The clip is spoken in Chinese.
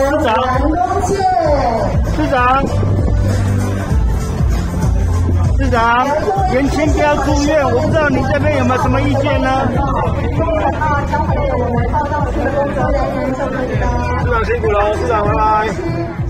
市长，市长，年轻不要住院，我不知道你这边有没有什么意见呢？市长辛苦了，市长拜拜。